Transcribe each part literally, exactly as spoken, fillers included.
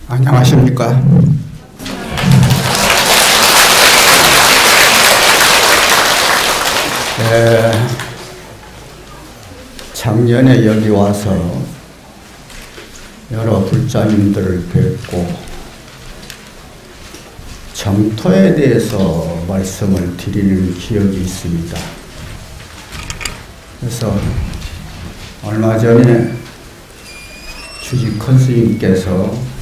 안녕하십니까. 에, 작년에 여기 와서 여러 불자님들을 뵙고 정토에 대해서 말씀을 드리는 기억이 있습니다. 그래서 얼마 전에 주지 큰 스님께서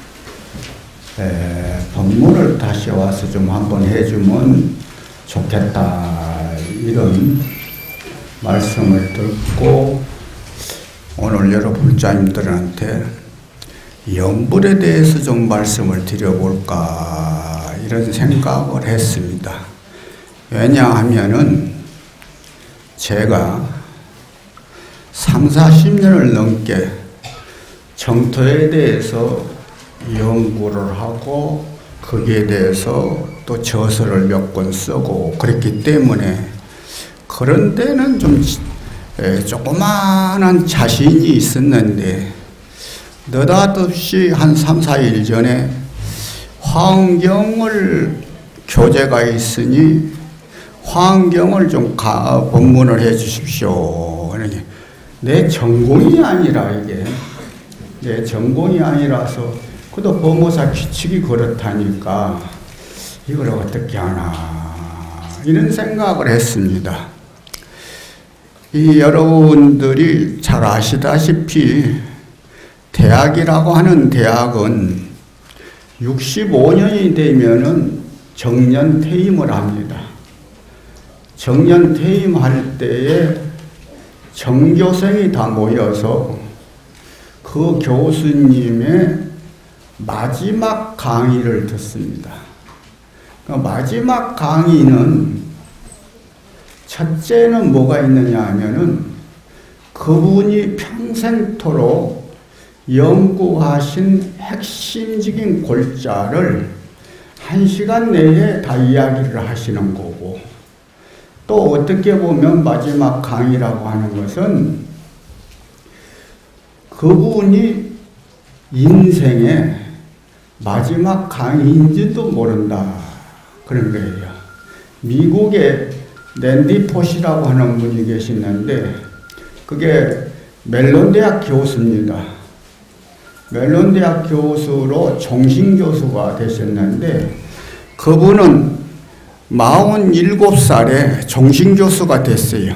에, 법문을 다시 와서 좀 한번 해주면 좋겠다 이런 말씀을 듣고 오늘 여러 불자님들한테 영불에 대해서 좀 말씀을 드려볼까 이런 생각을 했습니다. 왜냐하면은 제가 삼사십 년을 넘게 정토에 대해서 연구를 하고 거기에 대해서 또 저서를 몇 권 쓰고 그랬기 때문에 그런 데는 좀 조그마한 자신이 있었는데 느닷없이 한 삼, 사 일 전에 화엄경을 교재가 있으니 화엄경을 좀 가, 법문을 해 주십시오. 내 전공이 아니라 이게 내 전공이 아니라서 그도 법무사 규칙이 그렇다니까 이걸 어떻게 하나 이런 생각을 했습니다. 이 여러분들이 잘 아시다시피 대학이라고 하는 대학은 육십오 년이 되면은 정년 퇴임을 합니다. 정년 퇴임할 때에 전교생이 다 모여서 그 교수님의 마지막 강의를 듣습니다. 그 마지막 강의는 첫째는 뭐가 있느냐 하면은 그분이 평생토록 연구하신 핵심적인 골자를 한 시간 내에 다 이야기를 하시는 거고 또 어떻게 보면 마지막 강의라고 하는 것은 그분이 인생의 마지막 강의인지도 모른다 그런 거예요. 미국에 랜디 포시라고 하는 분이 계시는데 그게 멜론 대학 교수입니다. 멜론 대학 교수로 종신교수가 되셨는데 그분은 마흔일곱 살에 종신교수가 됐어요.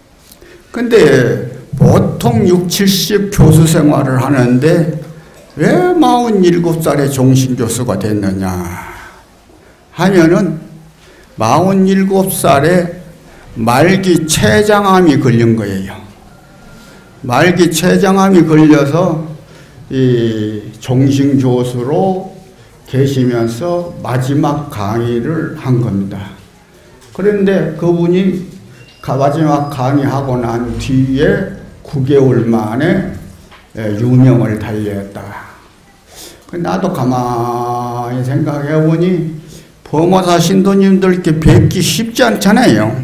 근데 보통 육십, 칠십 교수 생활을 하는데 왜 마흔일곱 살에 종신교수가 됐느냐 하면은 마흔일곱 살에 말기 췌장암이 걸린 거예요. 말기 췌장암이 걸려서 이 종신교수로 계시면서 마지막 강의를 한 겁니다. 그런데 그분이 마지막 강의하고 난 뒤에 구 개월 만에 유명을 달렸다. 나도 가만히 생각해 보니 법무사 신도님들께 뵙기 쉽지 않잖아요.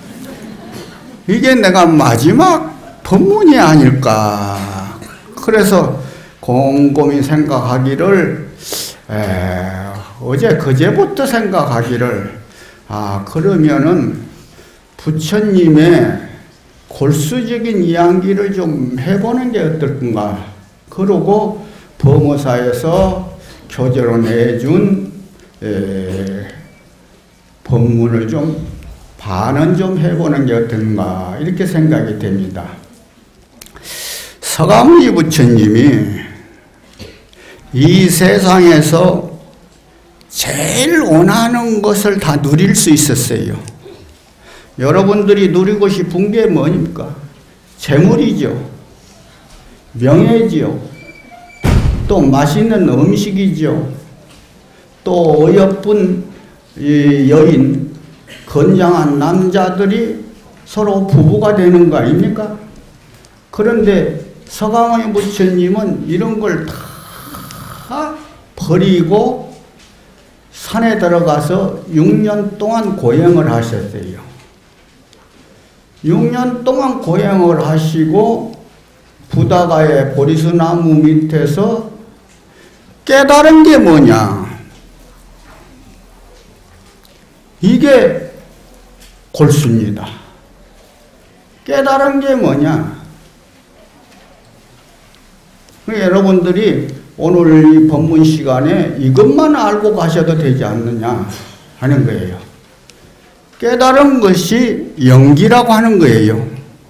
이게 내가 마지막 법문이 아닐까. 그래서 곰곰이 생각하기를 에, 어제 그제부터 생각하기를 아 그러면은 부처님의 골수적인 이야기를 좀 해보는 게 어떨까. 그러고 법무사에서 교재로 내준 에, 법문을 좀 반은 좀 해보는 게 어떤가 이렇게 생각이 됩니다. 서가모니 부처님이 이 세상에서 제일 원하는 것을 다 누릴 수 있었어요. 여러분들이 누리고 싶은 게 뭐입니까? 재물이죠. 명예지요. 또 맛있는 음식이죠. 또 어여쁜 여인, 건장한 남자들이 서로 부부가 되는 거 아닙니까? 그런데 서가모니 부처님은 이런 걸 다 버리고 산에 들어가서 육 년 동안 고행을 하셨어요. 육 년 동안 고행을 하시고 부다가의 보리수나무 밑에서 깨달은 게 뭐냐? 이게 골수입니다. 깨달은 게 뭐냐? 여러분들이 오늘 이 법문 시간에 이것만 알고 가셔도 되지 않느냐 하는 거예요. 깨달은 것이 영기라고 하는 거예요.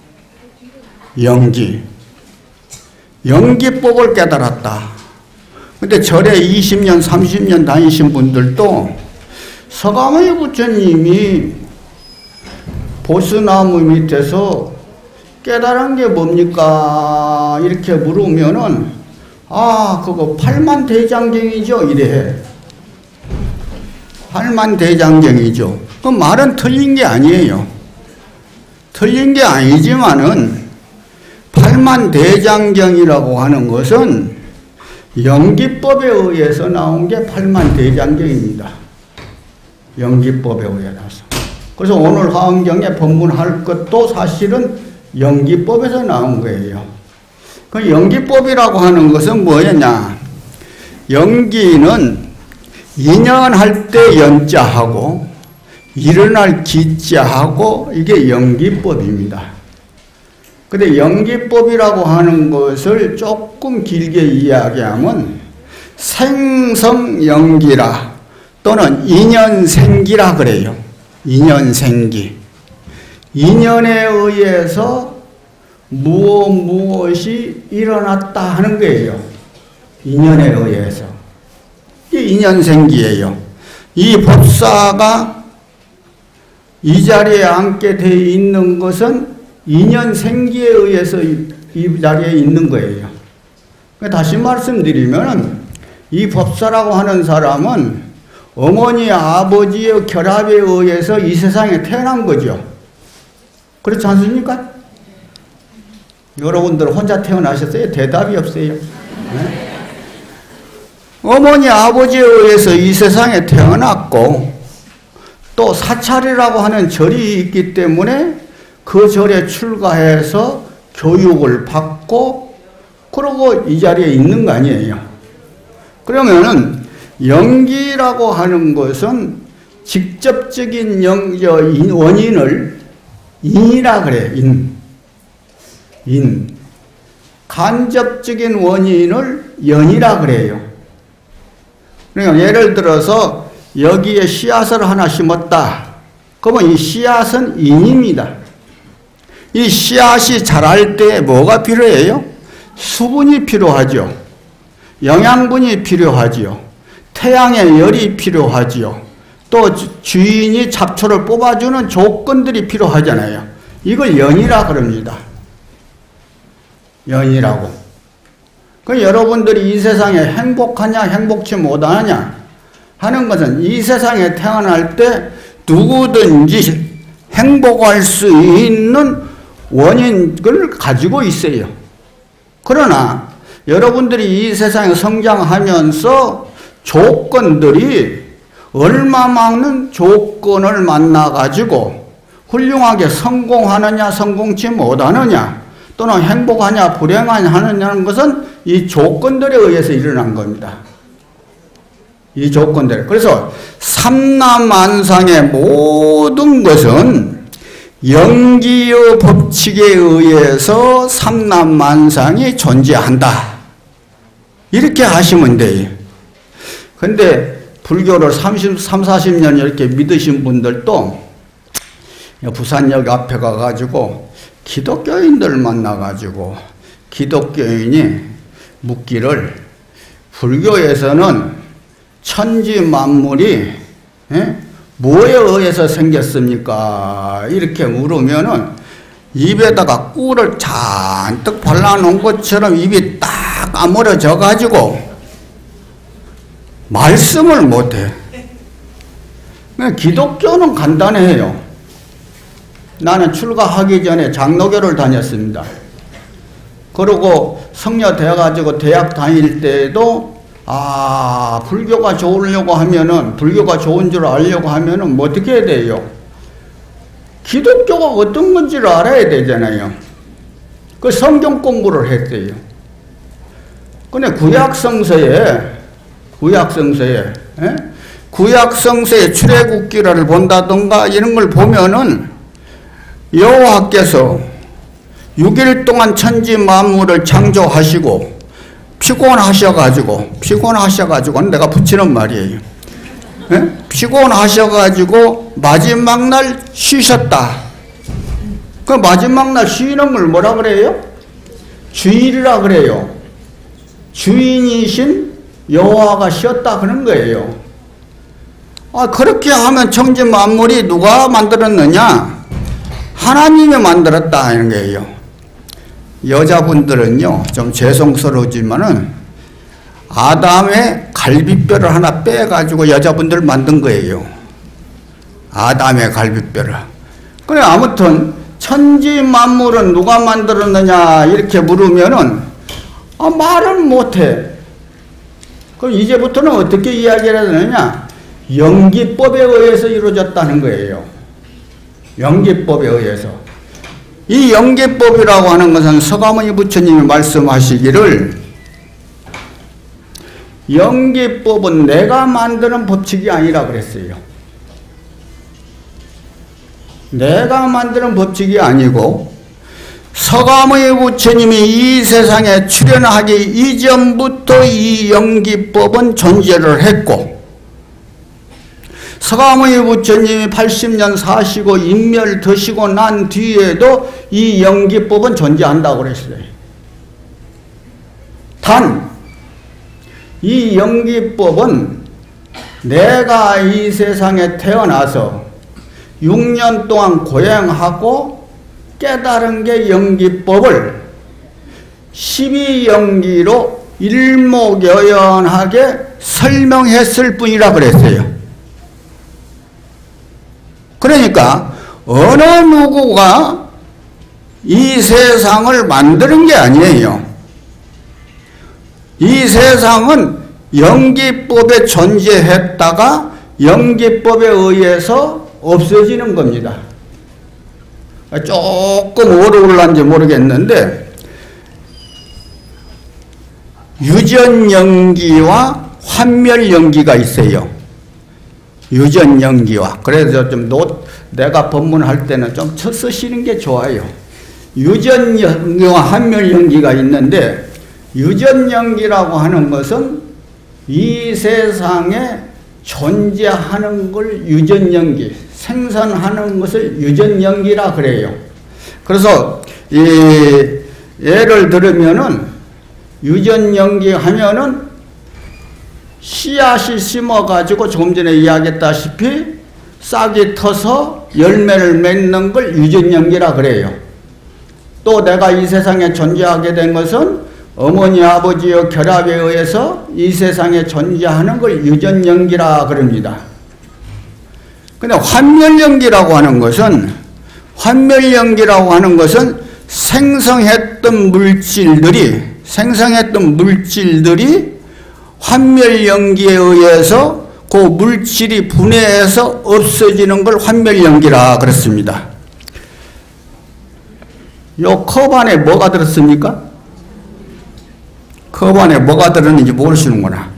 영기. 영기법을 깨달았다. 근데 절에 이십 년, 삼십 년 다니신 분들도 서가모니 부처님이 보스나무 밑에서 깨달은 게 뭡니까? 이렇게 물으면은, 아, 그거 팔만대장경이죠? 이래. 팔만대장경이죠. 그 말은 틀린 게 아니에요. 틀린 게 아니지만은, 팔만대장경이라고 하는 것은 영기법에 의해서 나온 게 팔만대장경입니다. 영기법에 의해서. 그래서 오늘 화엄경에 법문할 것도 사실은 영기법에서 나온 거예요. 그 영기법이라고 하는 것은 뭐였냐? 영기는 인연할 때 연자하고 일어날 기자하고 이게 영기법입니다. 근데 영기법이라고 하는 것을 조금 길게 이야기하면 생성영기라 또는 인연생기라 그래요. 인연생기. 인연에 의해서 무엇 무엇이 일어났다 하는 거예요. 인연에 의해서. 이게 인연생기예요. 이 법사가 이 자리에 앉게 되어 있는 것은 인연생기에 의해서 이, 이 자리에 있는 거예요. 다시 말씀드리면 이 법사라고 하는 사람은 어머니 아버지의 결합에 의해서 이 세상에 태어난 거죠. 그렇지 않습니까? 여러분들 혼자 태어나셨어요? 대답이 없어요. 네? 어머니 아버지에 의해서 이 세상에 태어났고 또 사찰이라고 하는 절이 있기 때문에 그 절에 출가해서 교육을 받고 그러고 이 자리에 있는 거 아니에요. 그러면은 영기라고 하는 것은 직접적인 영, 원인을 인이라 그래. 인. 인. 간접적인 원인을 연이라 그래요. 그러니까 예를 들어서 여기에 씨앗을 하나 심었다. 그러면 이 씨앗은 인입니다. 이 씨앗이 자랄 때 뭐가 필요해요? 수분이 필요하죠. 영양분이 필요하지요. 태양의 열이 필요하지요. 또 주인이 잡초를 뽑아주는 조건들이 필요하잖아요. 이걸 연이라 그럽니다. 연이라고. 그 여러분들이 이 세상에 행복하냐 행복치 못하냐 하는 것은 이 세상에 태어날 때 누구든지 행복할 수 있는 원인을 가지고 있어요. 그러나 여러분들이 이 세상에 성장하면서 조건들이 얼마만큼 조건을 만나가지고 훌륭하게 성공하느냐 성공치 못하느냐 또는 행복하냐 불행하냐 하느냐는 것은 이 조건들에 의해서 일어난 겁니다. 이 조건들. 그래서 삼라만상의 모든 것은 영기의 법칙에 의해서 삼라만상이 존재한다. 이렇게 하시면 돼요. 근데 불교를 삼십, 사십 년 이렇게 믿으신 분들도 부산역 앞에 가가지고 기독교인들 만나가지고 기독교인이 묻기를 불교에서는 천지 만물이 에? 뭐에 의해서 생겼습니까? 이렇게 물으면은 입에다가 꿀을 잔뜩 발라놓은 것처럼 입이 딱 까무러져 가지고 말씀을 못해. 기독교는 간단해요. 나는 출가하기 전에 장로교를 다녔습니다. 그리고 성녀 돼가지고 대학 다닐 때도 아, 불교가 좋으려고 하면은, 불교가 좋은 줄 알려고 하면은 뭐 어떻게 해야 돼요? 기독교가 어떤 건지를 알아야 되잖아요. 그 성경 공부를 했대요. 근데 구약 성서에 구약성서에. 에? 구약성서의 출애굽기를 본다던가 이런 걸 보면은 여호와께서 육 일 동안 천지 만물을 창조하시고 피곤하셔가지고 피곤하셔가지고 내가 붙이는 말이에요. 에? 피곤하셔가지고 마지막 날 쉬셨다. 그 마지막 날 쉬는 걸 뭐라 그래요? 주일이라 그래요. 주인이신 여호와가 쉬었다 그런 거예요. 아, 그렇게 하면 천지 만물이 누가 만들었느냐? 하나님이 만들었다 이런 거예요. 여자분들은요 좀 죄송스러우지만은 아담의 갈비뼈를 하나 빼가지고 여자분들 만든 거예요. 아담의 갈비뼈를. 그래 아무튼 천지 만물은 누가 만들었느냐 이렇게 물으면은 아, 말은 못해. 그럼 이제부터는 어떻게 이야기를 해야 되느냐? 연기법에 의해서 이루어졌다는 거예요. 연기법에 의해서. 이 연기법이라고 하는 것은 서가모니 부처님이 말씀하시기를 연기법은 내가 만드는 법칙이 아니라 그랬어요. 내가 만드는 법칙이 아니고 서가모니 부처님이 이 세상에 출현하기 이전부터 이 연기법은 존재를 했고 서가모니 부처님이 팔십 년 사시고 인멸 드시고 난 뒤에도 이 연기법은 존재한다고 그랬어요. 단 이 연기법은 내가 이 세상에 태어나서 육 년 동안 고행하고 깨달은 게 연기법을 십이연기로 일목요연하게 설명했을 뿐이라 그랬어요. 그러니까 어느 누구가 이 세상을 만드는 게 아니에요. 이 세상은 연기법에 존재했다가 연기법에 의해서 없어지는 겁니다. 조금 어려울란지 모르겠는데 유전연기와 환멸연기가 있어요. 유전연기와. 그래서 좀 노, 내가 법문할 때는 좀 쓰시는 게 좋아요. 유전연기와 환멸연기가 있는데 유전연기라고 하는 것은 이 세상에 존재하는 걸 유전연기, 생산하는 것을 유전연기라 그래요. 그래서 이 예를 들으면은 유전연기 하면은 씨앗이 심어가지고 조금 전에 이야기했다시피 싹이 터서 열매를 맺는 걸 유전연기라 그래요. 또 내가 이 세상에 존재하게 된 것은 어머니 아버지의 결합에 의해서 이 세상에 존재하는 걸 유전연기라 그럽니다. 근데 환멸연기라고 하는 것은 환멸연기라고 하는 것은 생성했던 물질들이 생성했던 물질들이 환멸연기에 의해서 그 물질이 분해해서 없어지는 걸 환멸연기라 그랬습니다. 요 컵 안에 뭐가 들었습니까? 컵 안에 뭐가 들었는지 모르시는구나.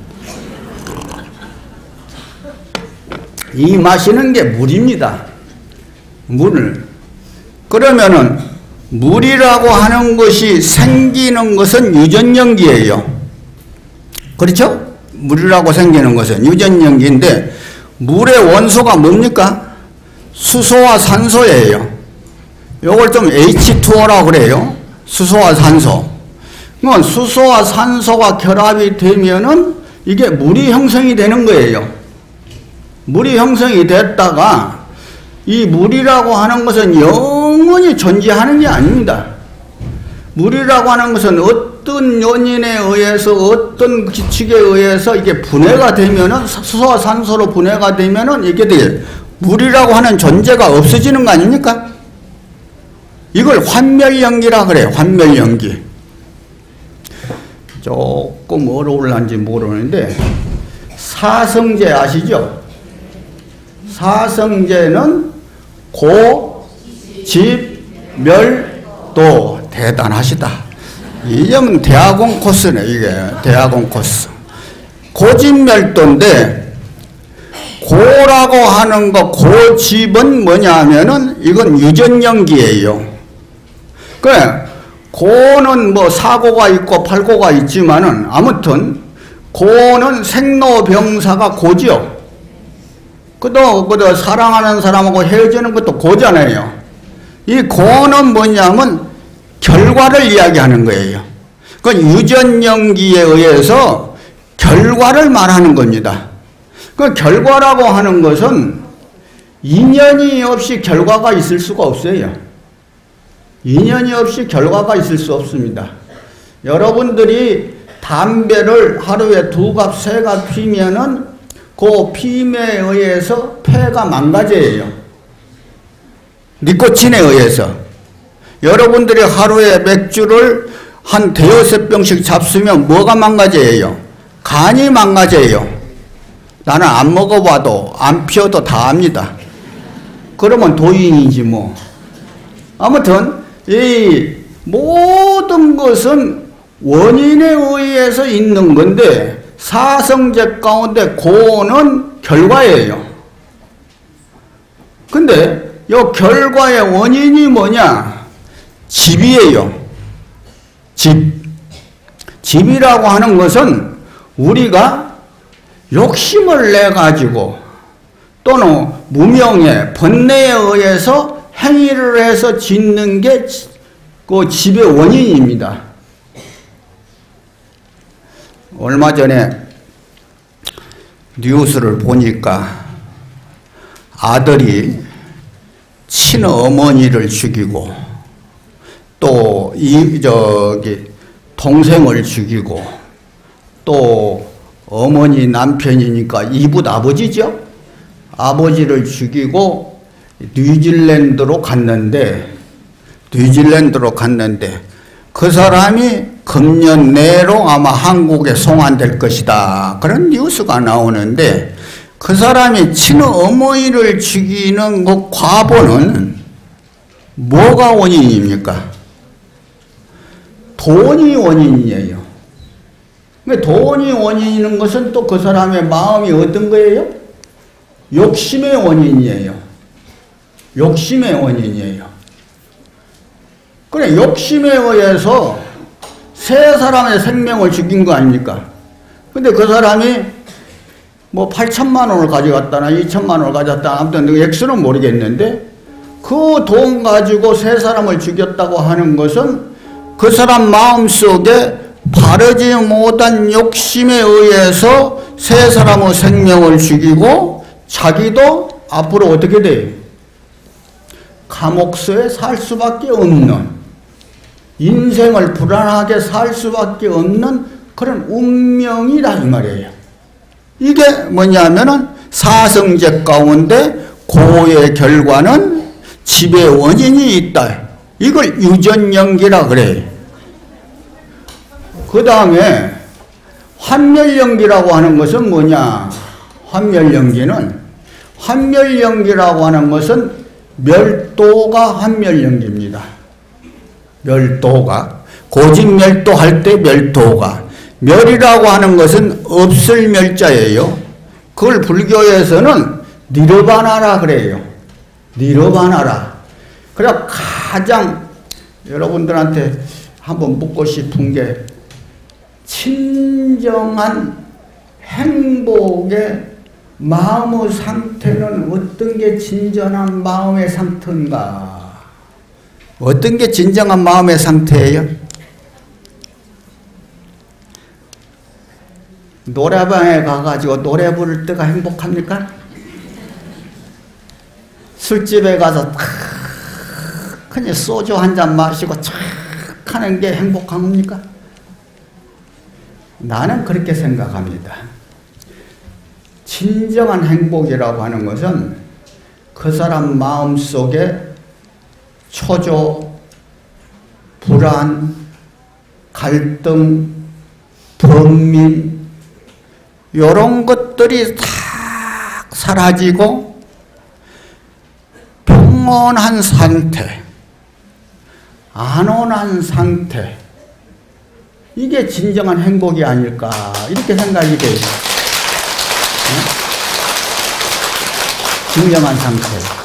이 마시는 게 물입니다. 물을. 그러면은 물이라고 하는 것이 생기는 것은 유전연기예요. 그렇죠? 물이라고 생기는 것은 유전연기인데 물의 원소가 뭡니까? 수소와 산소예요. 요걸 좀 에이치 투 오라고 그래요. 수소와 산소. 그건 수소와 산소가 결합이 되면은 이게 물이 형성이 되는 거예요. 물이 형성이 됐다가 이 물이라고 하는 것은 영원히 존재하는 게 아닙니다. 물이라고 하는 것은 어떤 요인에 의해서 어떤 규칙에 의해서 이게 분해가 되면은 수소와 산소로 분해가 되면은 이게 되게 물이라고 하는 존재가 없어지는 거 아닙니까? 이걸 환멸연기라 그래요. 환멸연기. 조금 어려울란지 모르는데 사성제 아시죠? 사성제는 고, 집, 멸, 도. 대단하시다. 이점 대학원 코스네. 이게 대학원 코스. 고집멸도인데, 고라고 하는 거, 고집은 뭐냐 하면은 이건 유전연기예요. 그래, 고는 뭐 사고가 있고 팔고가 있지만은 아무튼 고는 생로병사가 고지요. 그도, 그도 사랑하는 사람하고 헤어지는 것도 고잖아요. 이 고는 뭐냐면 결과를 이야기하는 거예요. 그 유전연기에 의해서 결과를 말하는 겁니다. 그 결과라고 하는 것은 인연이 없이 결과가 있을 수가 없어요. 인연이 없이 결과가 있을 수 없습니다. 여러분들이 담배를 하루에 두 갑, 세 갑 피면은 그 피임에 의해서 폐가 망가져요. 니코틴에 의해서. 여러분들이 하루에 맥주를 한 대여섯 병씩 잡수면 뭐가 망가져요? 간이 망가져요. 나는 안 먹어봐도 안 피워도 다 압니다. 그러면 도인이지 뭐. 아무튼 이 모든 것은 원인에 의해서 있는 건데 사성제 가운데 고는 결과예요. 근데 이 결과의 원인이 뭐냐? 집이에요. 집. 집이라고 하는 것은 우리가 욕심을 내가지고 또는 무명의 번뇌에 의해서 행위를 해서 짓는 게 그 집의 원인입니다. 얼마 전에 뉴스를 보니까 아들이 친어머니를 죽이고 또 이 저기 동생을 죽이고 또 어머니 남편이니까 이붓 아버지죠. 아버지를 죽이고 뉴질랜드로 갔는데 뉴질랜드로 갔는데 그 사람이 금년 내로 아마 한국에 송환될 것이다. 그런 뉴스가 나오는데 그 사람이 친어머니를 죽이는 그 과보는 뭐가 원인입니까? 돈이 원인이에요. 돈이 원인인 것은 또 그 사람의 마음이 어떤 거예요? 욕심의 원인이에요. 욕심의 원인이에요. 그래, 욕심에 의해서 세 사람의 생명을 죽인 거 아닙니까? 근데 그 사람이 뭐 팔천만 원을 가져갔다나 이천만 원을 가져갔다나 아무튼 그 액수는 모르겠는데 그 돈 가지고 세 사람을 죽였다고 하는 것은 그 사람 마음속에 바르지 못한 욕심에 의해서 세 사람의 생명을 죽이고 자기도 앞으로 어떻게 돼요? 감옥서에 살 수밖에 없는, 인생을 불안하게 살 수밖에 없는 그런 운명이다 이 말이에요. 이게 뭐냐면은 사성제 가운데 고의 결과는 집의 원인이 있다. 이걸 유전연기라 그래요. 그 다음에 환멸연기라고 하는 것은 뭐냐? 환멸연기는 환멸연기라고 하는 것은 멸도가 환멸연기입니다. 멸도가 고집멸도 할 때 멸도가 멸이라고 하는 것은 없을 멸자예요. 그걸 불교에서는 니르바나라 그래요. 니르바나라. 그래 가장 여러분들한테 한번 묻고 싶은 게 진정한 행복의 마음의 상태는 어떤 게 진정한 마음의 상태인가? 어떤 게 진정한 마음의 상태예요? 노래방에 가가지고 노래 부를 때가 행복합니까? 술집에 가서 탁 그냥 소주 한 잔 마시고 착 하는 게 행복한 겁니까? 나는 그렇게 생각합니다. 진정한 행복이라고 하는 것은 그 사람 마음속에 초조, 불안, 갈등, 번민 이런 것들이 다 사라지고 평온한 상태, 안온한 상태, 이게 진정한 행복이 아닐까 이렇게 생각이 돼요. 진정한 상태.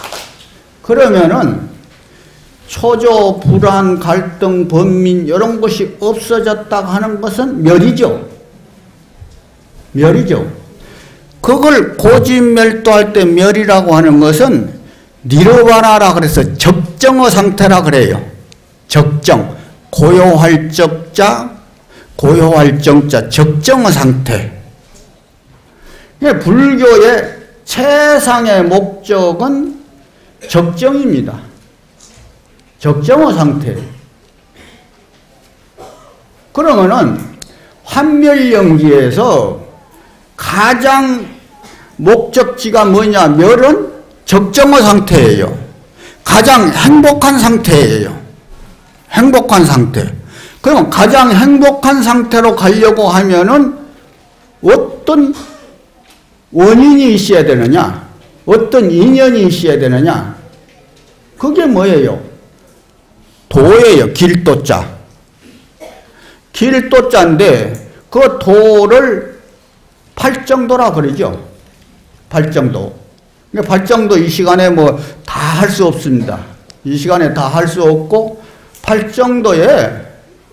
그러면은 초조, 불안, 갈등, 번민 이런 것이 없어졌다고 하는 것은 멸이죠. 멸이죠. 그걸 고진멸도할 때 멸이라고 하는 것은 니르바나라 그래서 적정어 상태라 그래요. 적정. 고요할 적자, 고요할 정자, 적정어 상태. 불교의 최상의 목적은 적정입니다. 적정어 상태. 그러면은 환멸연기에서 가장 목적지가 뭐냐? 멸은 적정어 상태예요. 가장 행복한 상태예요. 행복한 상태. 그럼 가장 행복한 상태로 가려고 하면은 어떤 원인이 있어야 되느냐? 어떤 인연이 있어야 되느냐? 그게 뭐예요? 도예요. 길도자. 길도자인데 그 도를 팔정도라 그러죠. 팔정도. 팔정도 이 시간에 뭐 다 할 수 없습니다. 이 시간에 다 할 수 없고 팔정도에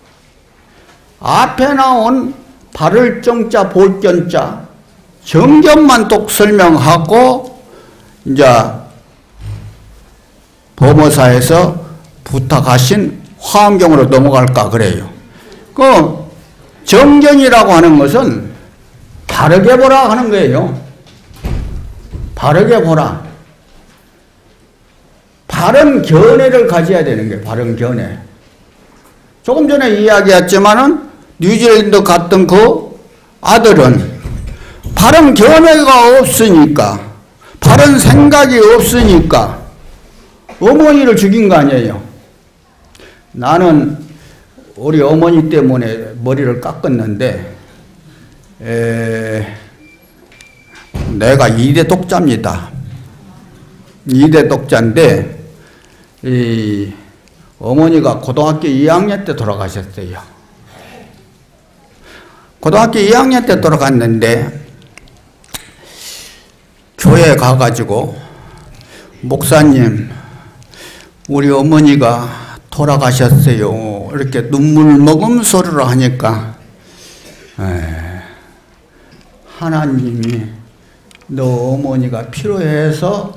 앞에 나온 바를 정자, 볼견자 정견만 또 설명하고 이제 법어사에서 부탁하신 화엄경으로 넘어갈까 그래요. 그 정견이라고 하는 것은 바르게 보라 하는 거예요. 바르게 보라. 바른 견해를 가져야 되는 거예요. 바른 견해. 조금 전에 이야기했지만은 뉴질랜드 갔던 그 아들은 바른 견해가 없으니까, 바른 생각이 없으니까 어머니를 죽인 거 아니에요. 나는 우리 어머니 때문에 머리를 깎았는데 에, 내가 이대 독자입니다. 이대 독자인데 이 어머니가 고등학교 이 학년 때 돌아가셨어요. 고등학교 이 학년 때 돌아갔는데 교회에 가가지고 목사님 우리 어머니가 돌아가셨어요. 이렇게 눈물 머금 소리를 하니까 에, 하나님이 너 어머니가 필요해서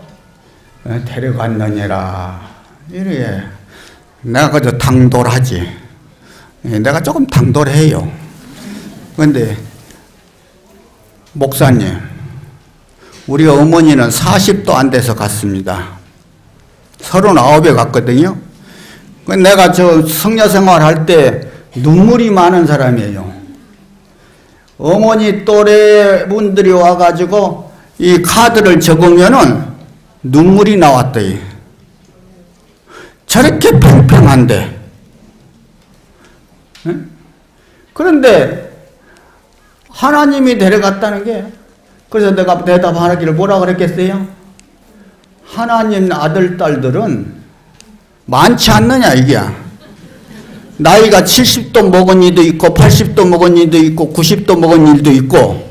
데려갔느니라. 이래. 내가 그저 당돌하지. 내가 조금 당돌해요. 그런데 목사님 우리 어머니는 사십도 안 돼서 갔습니다. 서른아홉에 갔거든요. 내가 저 성녀 생활할 때 눈물이 많은 사람이에요. 어머니 또래 분들이 와가지고 이 카드를 적으면은 눈물이 나왔대요. 저렇게 평평한데. 응? 그런데 하나님이 데려갔다는 게, 그래서 내가 대답하기를 뭐라 그랬겠어요? 하나님 아들, 딸들은 많지 않느냐, 이게. 나이가 칠십도 먹은 이도 있고, 팔십도 먹은 이도 있고, 구십도 먹은 일도 있고,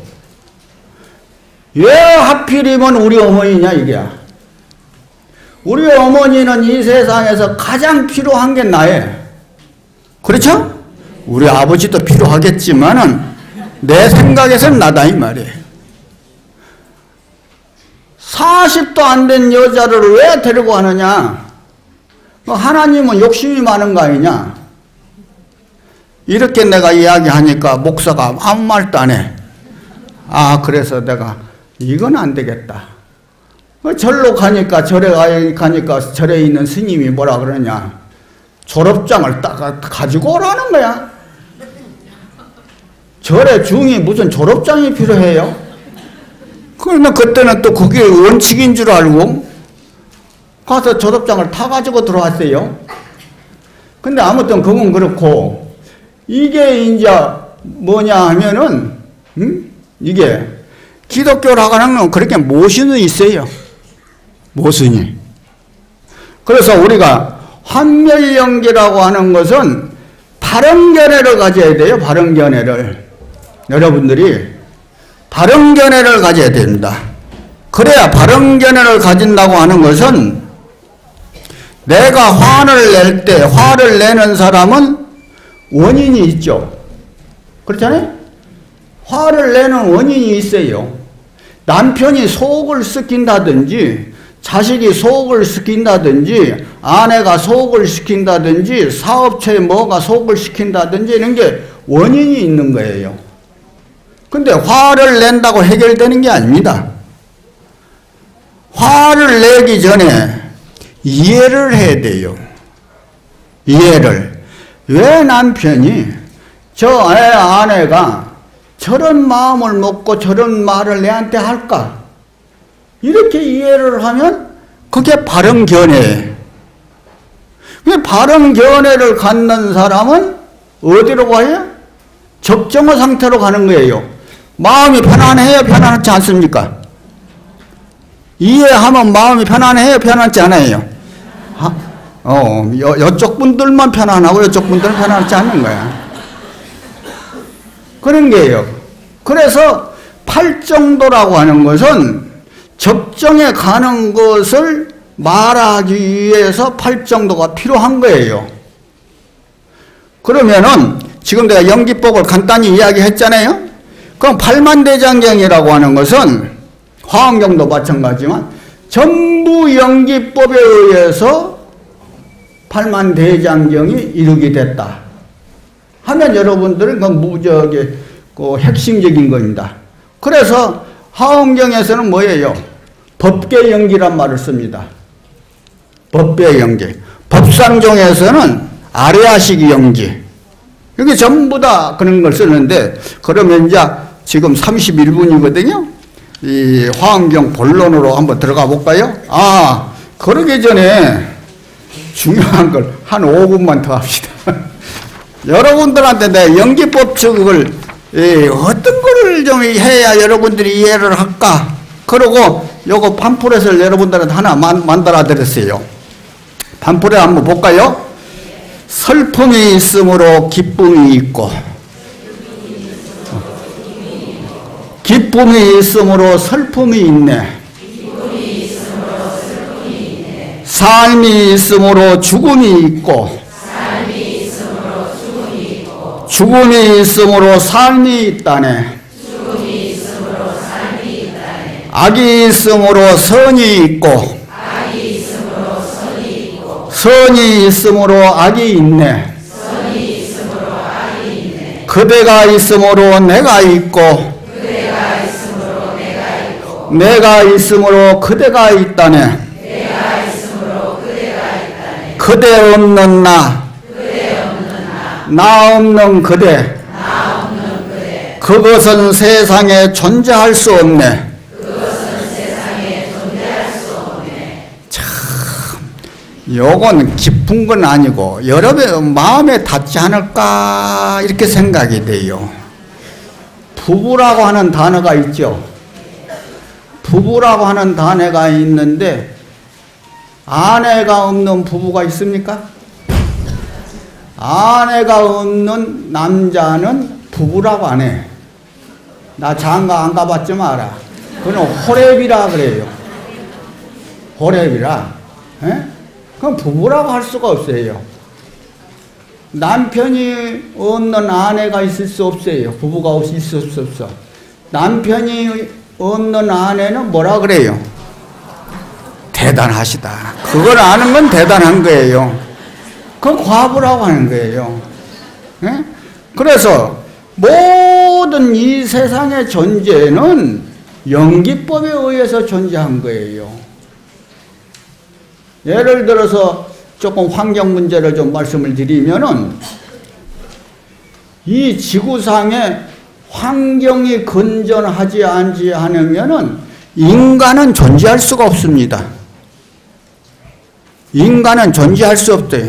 왜 하필이면 우리 어머니냐, 이게. 우리 어머니는 이 세상에서 가장 필요한 게 나예요. 그렇죠? 우리 아버지도 필요하겠지만은, 내 생각에서는 나다, 이 말이에요. 사십도 안 된 여자를 왜 데리고 가느냐? 하나님은 욕심이 많은 거 아니냐? 이렇게 내가 이야기하니까 목사가 아무 말도 안 해. 아, 그래서 내가 이건 안 되겠다. 절로 가니까, 절에 가니까 절에 있는 스님이 뭐라 그러냐? 졸업장을 딱 가지고 오라는 거야. 절에 중이 무슨 졸업장이 필요해요? 그러면 그때는 또 그게 원칙인 줄 알고 가서 졸업장을 타가지고 들어왔어요. 근데 아무튼 그건 그렇고, 이게 이제 뭐냐 하면은, 음? 이게 기독교라고 하는 건 그렇게 모순이 있어요. 모순이. 그래서 우리가 환멸연기라고 하는 것은 바른 견해를 가져야 돼요. 바른 견해를. 여러분들이 바른 견해를 가져야 됩니다. 그래야 바른 견해를 가진다고 하는 것은 내가 화를 낼 때 화를 내는 사람은 원인이 있죠. 그렇잖아요? 화를 내는 원인이 있어요. 남편이 속을 썩힌다든지 자식이 속을 시킨다든지 아내가 속을 시킨다든지 사업체에 뭐가 속을 시킨다든지 이런 게 원인이 있는 거예요. 근데 화를 낸다고 해결되는 게 아닙니다. 화를 내기 전에 이해를 해야 돼요. 이해를. 왜 남편이 저 애 아내가 저런 마음을 먹고 저런 말을 내한테 할까? 이렇게 이해를 하면 그게 바른 견해예요. 바른 견해를 갖는 사람은 어디로 가요? 적정한 상태로 가는 거예요. 마음이 편안해요? 편안하지 않습니까? 이해하면 마음이 편안해요? 편안하지 않아요? 하, 어, 여, 여쪽 분들만 편안하고 여쪽 분들은 편안하지 않는 거야. 그런 게예요. 그래서 팔정도라고 하는 것은 적정에 가는 것을 말하기 위해서 팔정도가 필요한 거예요. 그러면은 지금 내가 연기법을 간단히 이야기했잖아요. 그럼 팔만대장경이라고 하는 것은 화엄경도 마찬가지지만 전부 연기법에 의해서 팔만대장경이 이루게 됐다 하면 여러분들은 그 무적의 그 핵심적인 겁니다. 그래서 화엄경에서는 뭐예요? 법계연기란 말을 씁니다. 법계연기. 법상종에서는 아레아식 연기. 이게 전부 다 그런 걸 쓰는데, 그러면 이제 지금 삼십일 분이거든요. 이 화엄경 본론으로 한번 들어가 볼까요? 아, 그러기 전에 중요한 걸 한 오 분만 더 합시다. 여러분들한테 내 연기법 측을 예, 어떤 거를 좀 해야 여러분들이 이해를 할까? 그러고 요거 팜플렛을 여러분들한테 하나 만, 만들어 드렸어요. 팜플렛 한번 볼까요? 슬픔이 있으므로 기쁨이 있고, 기쁨이 있으므로 슬픔이 있네. 삶이 있으므로 죽음이 있고, 죽음이 있으므로 삶이 있다네. 악이 있으므로 선이 있고, 선이 있으므로 악이 있네. 그대가 있으므로 내가 있고, 내가 있으므로 그대가 있다네. 그대 없는 나, 나 없는 그대, 그것은 세상에 존재할 수 없네. 참, 요건 깊은 건 아니고 여러분 마음에 닿지 않을까 이렇게 생각이 돼요. 부부라고 하는 단어가 있죠. 부부라고 하는 단어가 있는데 아내가 없는 부부가 있습니까? 아내가 없는 남자는 부부라고 안 해. 나 장가 안 가봤지만 알아. 그건 호랩이라 그래요. 호랩이라. 에? 그럼 부부라고 할 수가 없어요. 남편이 없는 아내가 있을 수 없어요. 부부가 없이 있을 수 없어. 남편이 없는 아내는 뭐라 그래요? 대단하시다. 그걸 아는 건 대단한 거예요. 그 과부라고 하는 거예요. 예? 그래서 모든 이 세상의 존재는 연기법에 의해서 존재한 거예요. 예를 들어서 조금 환경 문제를 좀 말씀을 드리면은 이 지구상에 환경이 건전하지 않지 않으면은 인간은 존재할 수가 없습니다. 인간은 존재할 수 없대요.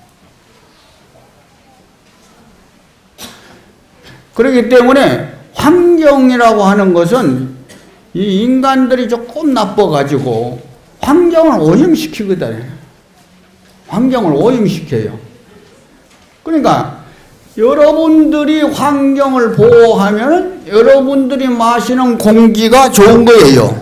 그렇기 때문에 환경이라고 하는 것은 이 인간들이 조금 나빠가지고 환경을 오염시키거든. 환경을 오염시켜요. 그러니까 여러분들이 환경을 보호하면 여러분들이 마시는 공기가 좋은 거예요.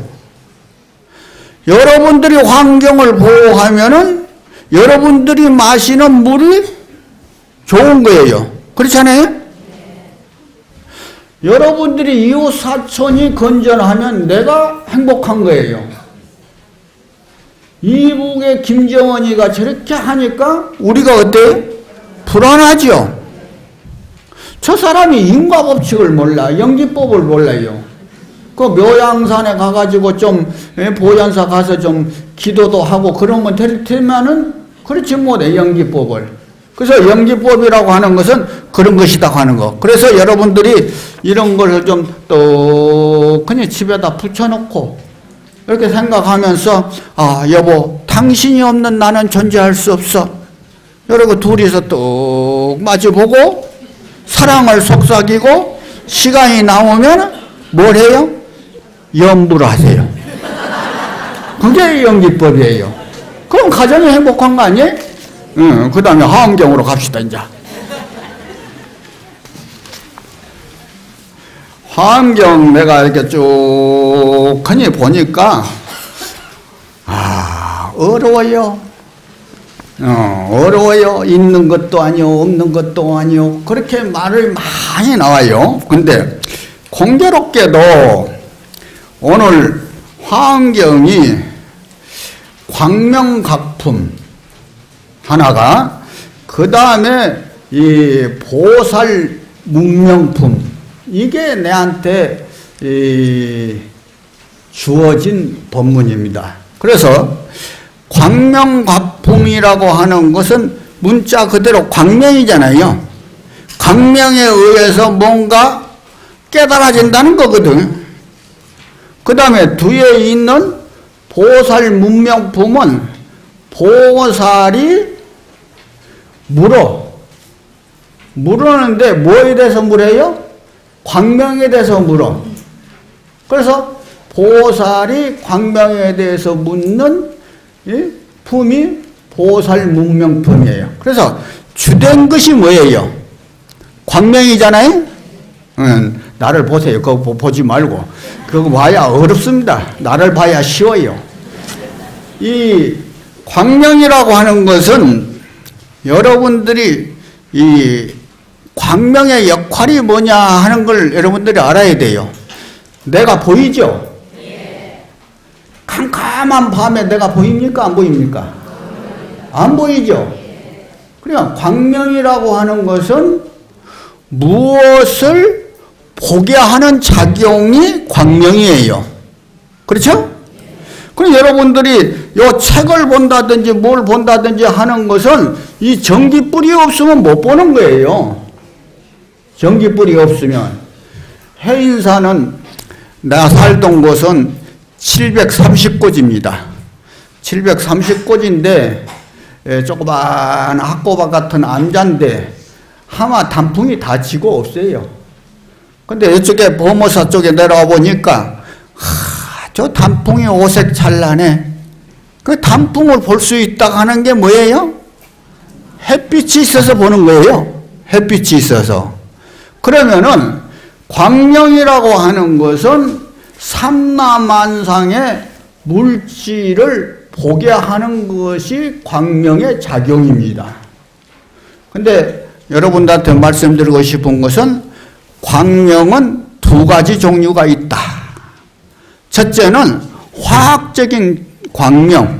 여러분들이 환경을 보호하면은 여러분들이 마시는 물이 좋은 거예요. 그렇잖아요? 여러분들이 이웃 사촌이 건전하면 내가 행복한 거예요. 이북의 김정은이가 저렇게 하니까 우리가 어때요? 불안하죠. 저 사람이 인과법칙을 몰라. 연기법을 몰라요. 그 묘양산에 가가지고 좀 보현사 가서 좀 기도도 하고 그러면 될 테면은 그렇지 못해 연기법을. 그래서 연기법이라고 하는 것은 그런 것이다 하는 거. 그래서 여러분들이 이런 것을 좀 떡하니 집에다 붙여놓고 이렇게 생각하면서 아 여보 당신이 없는 나는 존재할 수 없어. 이러고 둘이서 뚝 마주보고 사랑을 속삭이고 시간이 나오면 뭘 해요? 연부를 하세요. 그게 연기법이에요. 그럼 가정이 행복한 거 아니에요? 응, 그 다음에 화엄경으로 갑시다, 이제. 화엄경 내가 이렇게 쭉 하니 보니까, 아, 어려워요. 어, 어려워요. 있는 것도 아니요, 없는 것도 아니요. 그렇게 말을 많이 나와요. 근데 공교롭게도 오늘 화엄경이 광명각품 하나가 그 다음에 이 보살 문명품 이게 내한테 이 주어진 법문입니다. 그래서 광명각품이라고 하는 것은 문자 그대로 광명이잖아요. 광명에 의해서 뭔가 깨달아진다는 거거든. 그 다음에 뒤에 있는 보살 문명품은 보살이 물어. 물었는데 뭐에 대해서 물어요? 광명에 대해서 물어. 그래서 보살이 광명에 대해서 묻는 이 품이 보살 문명품이에요. 그래서 주된 것이 뭐예요? 광명이잖아요? 응, 나를 보세요. 그거 보지 말고. 그거 봐야 어렵습니다. 나를 봐야 쉬워요. 이 광명이라고 하는 것은 여러분들이 이 광명의 역할이 뭐냐 하는 걸 여러분들이 알아야 돼요. 내가 보이죠? 캄캄한 밤에 내가 보입니까? 안 보입니까? 안 보이죠? 그러니까 광명이라고 하는 것은 무엇을 보게 하는 작용이 광명이에요. 그렇죠? 그럼 여러분들이 요 책을 본다든지 뭘 본다든지 하는 것은 이 전기불이 없으면 못 보는 거예요. 전기불이 없으면. 해인사는 내가 살던 곳은 칠백삼십 고지입니다. 칠백삼십 고지인데 조그만 학고박 같은 암자인데 하마 단풍이 다 지고 없어요. 근데 이쪽에 범어사 쪽에 내려와 보니까 하, 저 단풍이 오색 찬란해. 그 단풍을 볼 수 있다고 하는 게 뭐예요? 햇빛이 있어서 보는 거예요. 햇빛이 있어서. 그러면은 광명이라고 하는 것은 삼라만상의 물질을 보게 하는 것이 광명의 작용입니다. 근데 여러분들한테 말씀드리고 싶은 것은 광명은 두 가지 종류가 있다. 첫째는 화학적인 광명,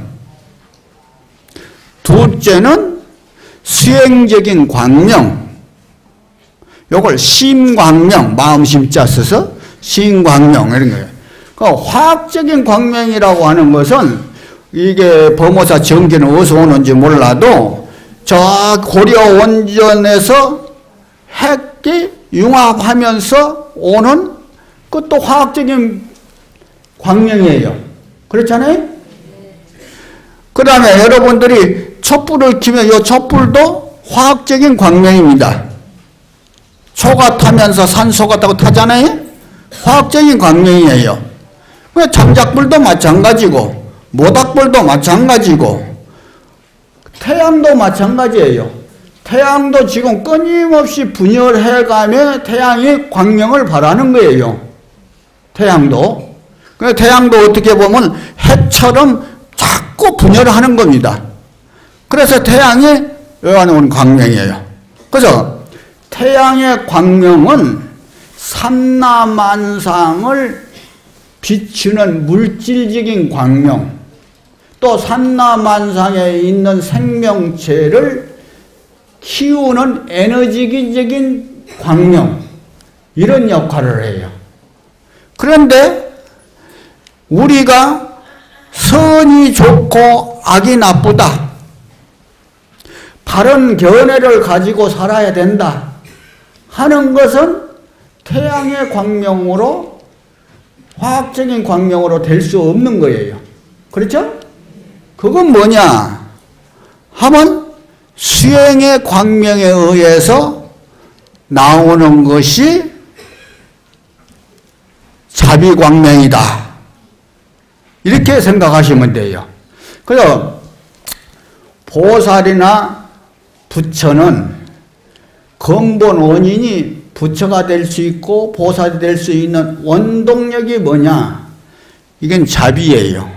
둘째는 수행적인 광명. 요걸 심광명, 마음 심자 써서 심광명 이런 거예요. 그러니까 화학적인 광명이라고 하는 것은 이게 범어사 전기는 어디서 오는지 몰라도 저 고려 원전에서 핵이 융합하면서 오는 그것도 화학적인 광명이에요. 그렇잖아요? 그 다음에 여러분들이 촛불을 켜면 이 촛불도 화학적인 광명입니다. 초가 타면서 산소가 타고 타잖아요? 화학적인 광명이에요. 장작불도 마찬가지고 모닥불도 마찬가지고 태양도 마찬가지예요. 태양도 지금 끊임없이 분열해가며 태양이 광명을 발하는 거예요. 태양도. 그 태양도 어떻게 보면 해처럼 자꾸 분열하는 겁니다. 그래서 태양이 외화놓은 광명이에요. 그래서 태양의 광명은 삼라만상을 비추는 물질적인 광명, 또 삼라만상에 있는 생명체를 키우는 에너지적인 광명, 이런 역할을 해요. 그런데 우리가 선이 좋고 악이 나쁘다, 바른 견해를 가지고 살아야 된다 하는 것은 태양의 광명으로, 화학적인 광명으로 될 수 없는 거예요. 그렇죠? 그건 뭐냐 하면 수행의 광명에 의해서 나오는 것이 자비광명이다, 이렇게 생각하시면 돼요. 그래서 보살이나 부처는 근본 원인이 부처가 될 수 있고 보살이 될 수 있는 원동력이 뭐냐? 이건 자비예요.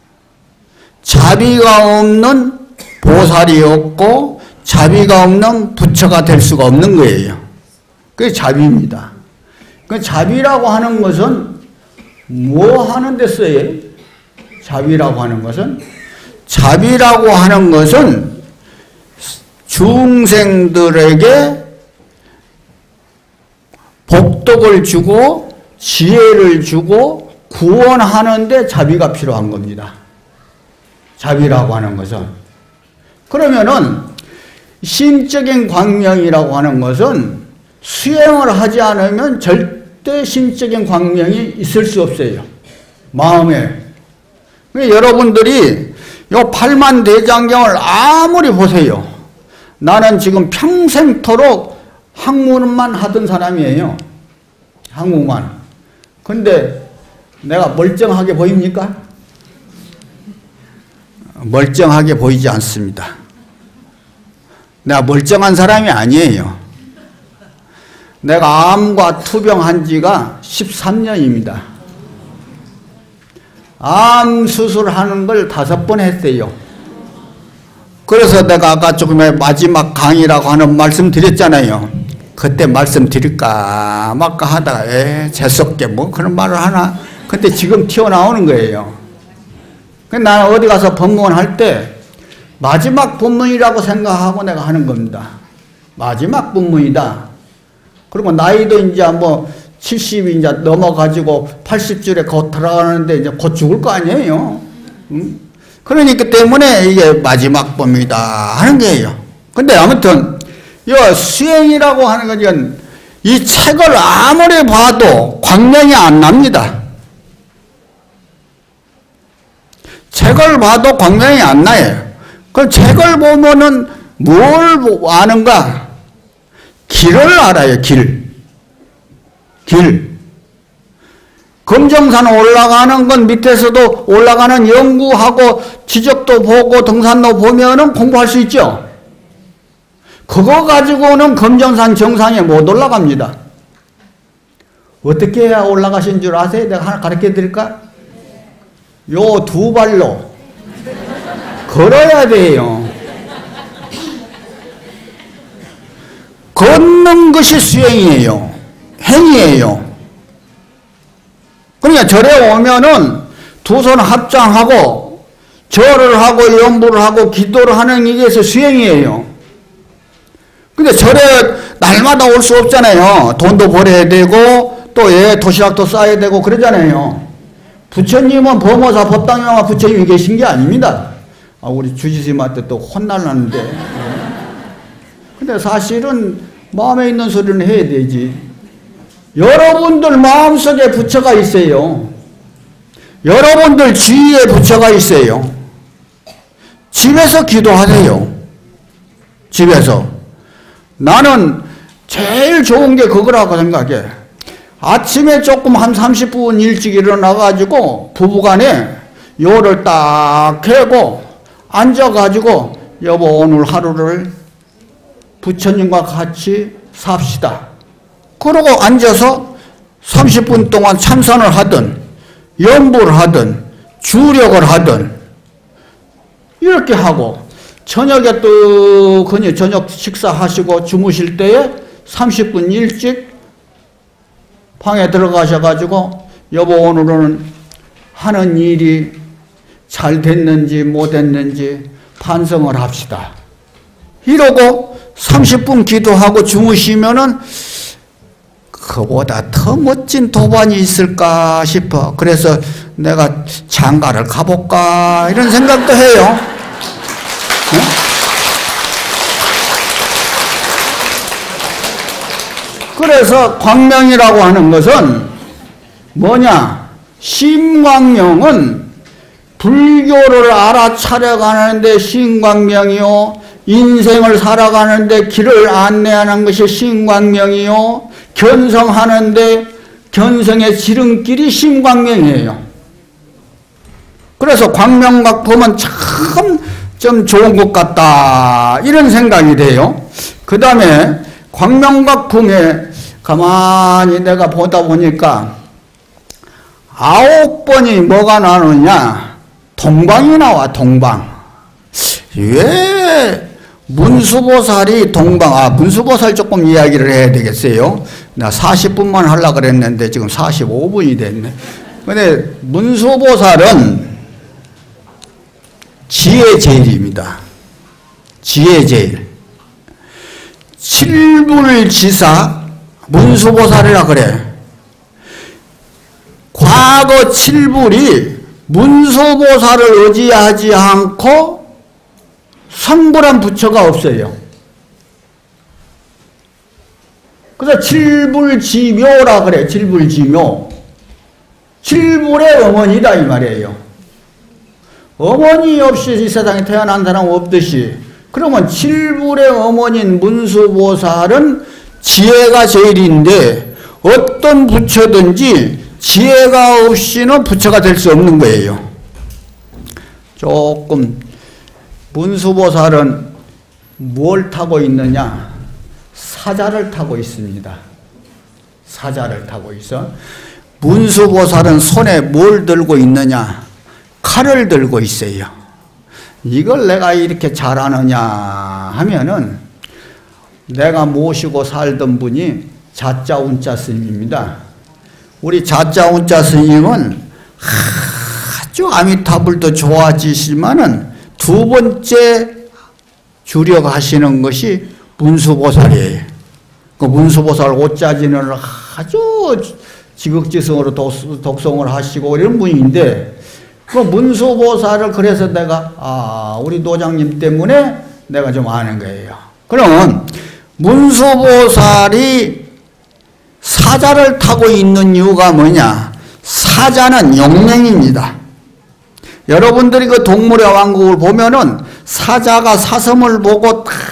자비가 없는 보살이 없고 자비가 없는 부처가 될 수가 없는 거예요. 그게 자비입니다. 그 자비라고 하는 것은 뭐 하는 데 써요? 자비라고 하는 것은 자비라고 하는 것은 중생들에게 복덕을 주고 지혜를 주고 구원하는 데 자비가 필요한 겁니다. 자비라고 하는 것은. 그러면은 심적인 광명이라고 하는 것은 수행을 하지 않으면 절대 심적인 광명이 있을 수 없어요. 마음에. 여러분들이 요 팔만대장경을 아무리 보세요. 나는 지금 평생토록 학문만 하던 사람이에요. 학문만. 근데 내가 멀쩡하게 보입니까? 멀쩡하게 보이지 않습니다. 내가 멀쩡한 사람이 아니에요. 내가 암과 투병한 지가 십삼 년입니다. 암 수술하는 걸 다섯 번 했어요. 그래서 내가 아까 조금의 마지막 강의라고 하는 말씀 드렸잖아요. 그때 말씀 드릴까 말까 하다가 에 재수없게 뭐 그런 말을 하나. 근데 지금 튀어나오는 거예요. 나는 어디 가서 법문 할 때 마지막 법문이라고 생각하고 내가 하는 겁니다. 마지막 법문이다. 그리고 나이도 이제 뭐 칠십이 이제 넘어가지고 팔십 줄에 곧 들어가는데 이제 곧 죽을 거 아니에요. 응? 그러니까 때문에 이게 마지막 법문이다 하는 거예요. 근데 아무튼 이 수행이라고 하는 건 이 책을 아무리 봐도 광명이 안 납니다. 책을 봐도 광명이 안 나요. 그럼 책을 보면은 뭘 아는가? 길을 알아요, 길. 길. 금정산 올라가는 건 밑에서도 올라가는 연구하고 지적도 보고 등산도 보면은 공부할 수 있죠. 그거 가지고는 금정산 정상에 못 올라갑니다. 어떻게 해야 올라가신 줄 아세요? 내가 하나 가르쳐 드릴까? 요 두 발로 걸어야 돼요. 걷는 것이 수행이에요. 행위예요. 그러니까 절에 오면은 두 손 합장하고 절을 하고 연부를 하고 기도를 하는 이게서 수행이에요. 근데 절에 날마다 올 수 없잖아요. 돈도 벌어야 되고 또 예, 도시락도 싸야 되고 그러잖아요. 부처님은 범어사 법당영화 부처님이 계신 게 아닙니다. 아, 우리 주지스님한테 또 혼날라는데. 근데 사실은 마음에 있는 소리는 해야 되지. 여러분들 마음속에 부처가 있어요. 여러분들 주위에 부처가 있어요. 집에서 기도하세요. 집에서. 나는 제일 좋은 게 그거라고 생각해. 아침에 조금 한 삼십 분 일찍 일어나가지고 부부간에 요를 딱 해고 앉아가지고 여보 오늘 하루를 부처님과 같이 삽시다. 그러고 앉아서 삼십 분 동안 참선을 하든 연보를 하든 주력을 하든 이렇게 하고 저녁에 또 그냥 저녁 식사하시고 주무실 때에 삼십 분 일찍 방에 들어가셔가지고 여보 오늘은 하는 일이 잘 됐는지 못 됐는지 반성을 합시다. 이러고 삼십 분 기도하고 주무시면은 그보다 더 멋진 도반이 있을까 싶어. 그래서 내가 장가를 가볼까 이런 생각도 해요. 네? 그래서 광명이라고 하는 것은 뭐냐? 심광명은 불교를 알아차려가는데 심광명이요, 인생을 살아가는데 길을 안내하는 것이 심광명이요, 견성하는데 견성의 지름길이 심광명이에요. 그래서 광명각 보면 참 좀 좋은 것 같다 이런 생각이 돼요. 그 다음에 광명각품에 가만히 내가 보다 보니까 아홉 번이 뭐가 나오느냐? 동방이 나와. 동방. 왜 문수보살이 동방, 아 문수보살 조금 이야기를 해야 되겠어요. 나 사십 분만 하려고 그랬는데 지금 사십오 분이 됐네. 근데 문수보살은 지혜제일입니다. 지혜제일. 칠불지사 문수보살이라 그래. 과거 칠불이 문수보살을 의지하지 않고 성불한 부처가 없어요. 그래서 칠불지묘라 그래. 칠불지묘. 칠불의 어머니다 이 말이에요. 어머니 없이 이 세상에 태어난 사람 없듯이, 그러면 칠불의 어머니인 문수보살은 지혜가 제일인데 어떤 부처든지 지혜가 없이는 부처가 될 수 없는 거예요. 조금 문수보살은 뭘 타고 있느냐? 사자를 타고 있습니다. 사자를 타고 있어. 문수보살은 손에 뭘 들고 있느냐? 칼을 들고 있어요. 이걸 내가 이렇게 잘하느냐 하면은 내가 모시고 살던 분이 자자 운자 스님입니다. 우리 자자 운자 스님은 아주 아미타불도 좋아지시지만은 두 번째 주력하시는 것이 문수보살이에요. 그 문수보살 옷자진을 아주 지극지성으로 독송을 하시고 이런 분인데, 그 문수보살을 그래서 내가 아 우리 노장님 때문에 내가 좀 아는 거예요. 그러면 문수보살이 사자를 타고 있는 이유가 뭐냐? 사자는 용맹입니다. 여러분들이 그 동물의 왕국을 보면은 사자가 사슴을 보고 탁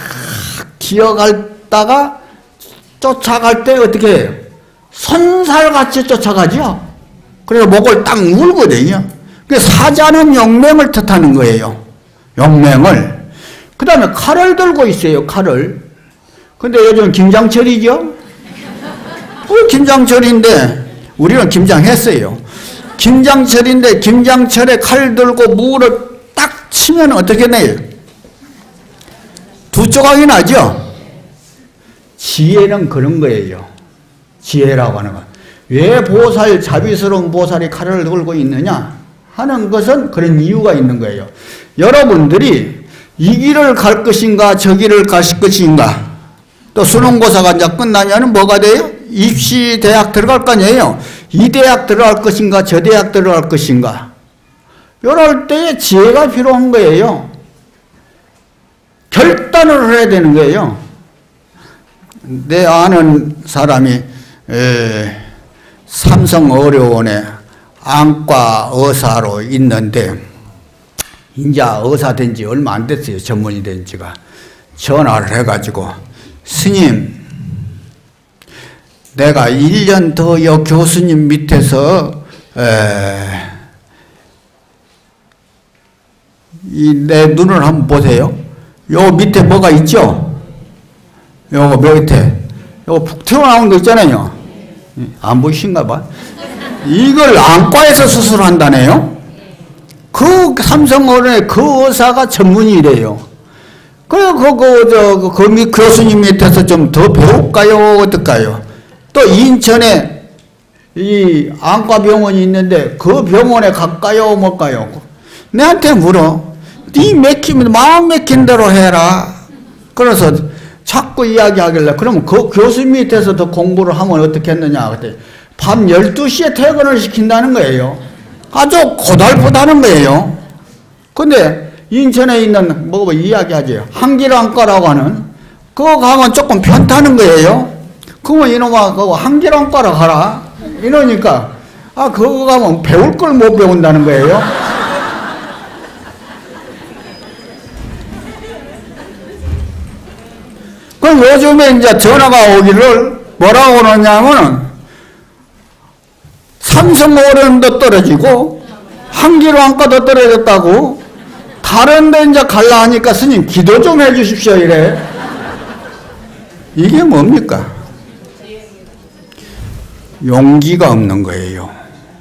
기어갔다가 쫓아갈 때 어떻게 해요? 선살같이 쫓아가죠. 그래서 목을 딱 물거든요. 사자는 용맹을 뜻하는 거예요. 용맹을. 그 다음에 칼을 들고 있어요. 칼을. 근데 요즘 김장철이죠? 어, 김장철인데 우리는 김장했어요. 김장철인데 김장철에 칼 들고 무를 딱 치면 어떻게 내요? 두 조각이 나죠? 지혜는 그런 거예요. 지혜라고 하는 건. 왜 보살, 자비스러운 보살이 칼을 들고 있느냐 하는 것은 그런 이유가 있는 거예요. 여러분들이 이 길을 갈 것인가 저 길을 갈 것인가, 또 수능고사가 이제 끝나면 뭐가 돼요? 입시 대학 들어갈 거 아니에요. 이 대학 들어갈 것인가 저 대학 들어갈 것인가, 이럴 때에 지혜가 필요한 거예요. 결단을 해야 되는 거예요. 내 아는 사람이 에, 삼성의료원에 안과 의사로 있는데 이제 의사 된 지 얼마 안 됐어요. 전문의 된 지가. 전화를 해가지고 스님, 내가 일 년 더 여 교수님 밑에서 이 내 눈을 한번 보세요. 요 밑에 뭐가 있죠? 요거 밑에 요거 푹 튀어나온 거 있잖아요. 안 보이신가 봐. 이걸 안과에서 수술한다네요. 그 삼성어른의 그 의사가 전문이래요. 그래, 그, 그, 저, 그, 그 교수님 밑에서 좀 더 배울까요? 어떨까요? 또 인천에 이 안과병원이 있는데 그 병원에 갈까요? 뭘까요? 내한테 물어. 네 맥히면 마음 맥힌 대로 해라. 그래서 자꾸 이야기하길래 그러면 그 교수 밑에서 더 공부를 하면 어떻게 했느냐. 그때 밤 열두 시에 퇴근을 시킨다는 거예요. 아주 고달프다는 거예요. 근데 인천에 있는 뭐 이야기하지. 한길안과라고 하는 그거 가면 조금 편타는 거예요. 그러면 이놈아 그거 한길안과로 가라. 이러니까 아 그거 가면 배울 걸 못 배운다는 거예요. 그럼 요즘에 이제 전화가 오기를 뭐라고 그러냐면은 삼성오련도 떨어지고 한길안과도 떨어졌다고 다른 데 이제 갈라 하니까 스님 기도 좀 해주십시오 이래. 이게 뭡니까? 용기가 없는 거예요.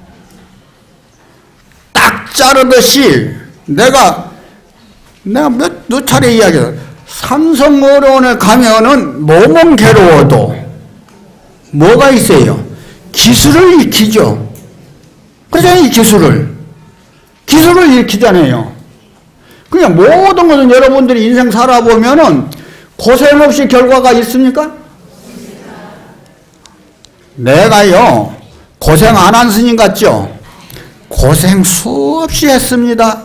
딱 자르듯이 내가 내가 몇, 몇 차례 이야기했어. 삼성어론에 가면은 몸은 괴로워도 뭐가 있어요? 기술을 익히죠. 그러잖아요. 이 기술을 기술을 익히잖아요. 그냥 모든 것은 여러분들이 인생 살아보면은 고생 없이 결과가 있습니까? 내가요 고생 안 한 스님 같죠? 고생 수없이 했습니다.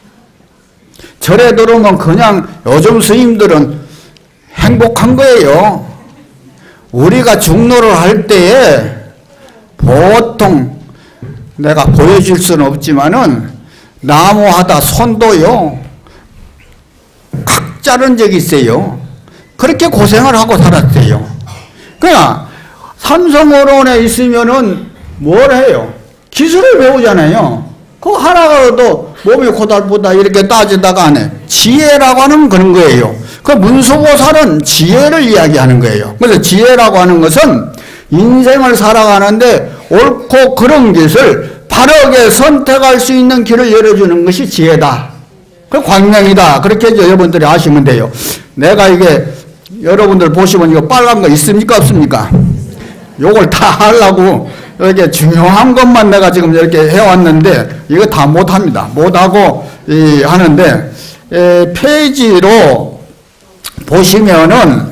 절에 들어오면 그냥 요즘 스님들은 행복한 거예요. 우리가 중노를 할 때에 보통 내가 보여줄 수는 없지만은 나무하다 손도요 각 자른 적이 있어요. 그렇게 고생을 하고 살았대요. 그냥 삼성오론에 있으면은 뭘 해요? 기술을 배우잖아요. 그거 하나라도 몸이 고달프다 이렇게 따지다가 안 해. 지혜라고 하는 그런 거예요. 그 문수보살은 지혜를 이야기하는 거예요. 그래서 지혜라고 하는 것은 인생을 살아가는데 옳고 그른 길을 바르게 선택할 수 있는 길을 열어주는 것이 지혜다. 그 광명이다. 그렇게 여러분들이 아시면 돼요. 내가 이게 여러분들 보시면 이거 빨간 거 있습니까? 없습니까? 요걸 다 하려고 이렇게 중요한 것만 내가 지금 이렇게 해왔는데 이거 다 못합니다. 못하고 이 하는데 에, 페이지로 보시면은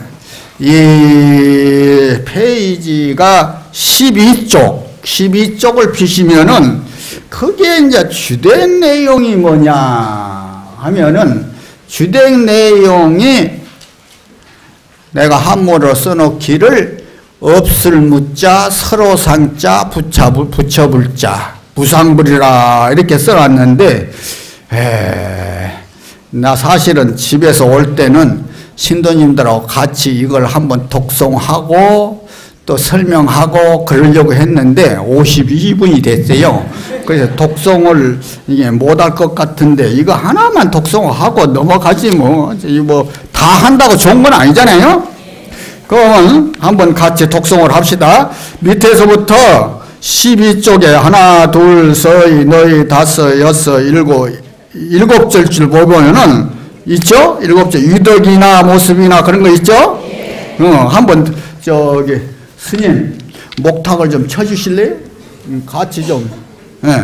이 페이지가 십이 쪽 십이 쪽을 피시면은 그게 이제 주된 내용이 뭐냐 하면은 주된 내용이 내가 한문으로 써놓기를 없을 무자 서로 상자 붙여불, 붙여불자 무상불이라 이렇게 써놨는데 에, 나 사실은 집에서 올 때는 신도님들하고 같이 이걸 한번 독송하고 또 설명하고 그러려고 했는데 오십이 분이 됐어요. 그래서 독송을 이게 못할 것 같은데 이거 하나만 독송하고 넘어가지 뭐 뭐 다 한다고 좋은 건 아니잖아요. 그러면 한번 같이 독송을 합시다. 밑에서부터 십이 쪽에 하나, 둘, 서이, 너희, 다섯, 여섯, 일곱, 일곱 절 줄 보면은 있죠? 일곱 절 유덕이나 모습이나 그런 거 있죠? 예. 어, 한번 저기 스님 목탁을 좀 쳐주실래요? 음, 같이 좀. 예.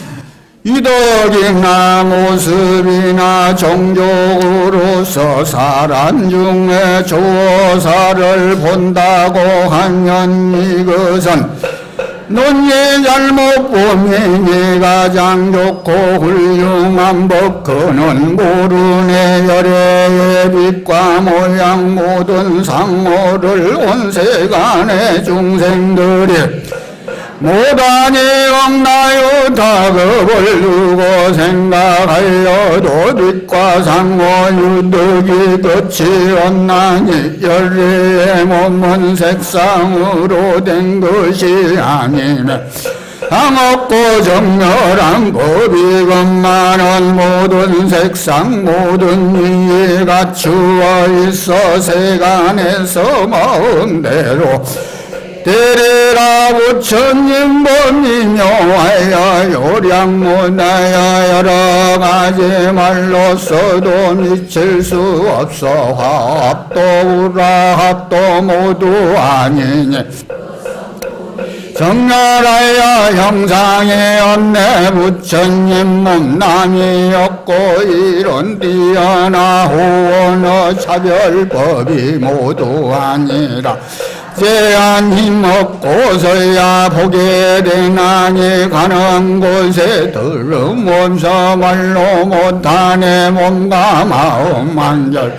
유덕이나 모습이나 종족으로서 사람 중에 조사를 본다고 하면 이것은 논예 잘못 보면 가장 좋고 훌륭한 법 그는 모르네. 열애의 빛과 모양 모든 상호를 온 세간의 중생들이 못하니 없나요. 다급을 두고 생각하여도 빛과 상호 유덕이 끝이 없나니 열애의 몸은 색상으로 된 것이 아니네. 항없고 정렬한 법이건만은 모든 색상 모든 위에 갖추어 있어 세간에서 마음대로 대리라 부처님 법이묘하여 요량무나야 여러가지 말로써도 미칠 수 없어 화합도 우라합도 모두 아니니 정렬하여 형상이 없네 부처님 몸 남이 없고 이런 뛰어나 호언어 차별법이 모두 아니라 제한 힘 없고서야 보게 되나니 가는 곳에 들으면서 말로 못하네 몸과 마음 한절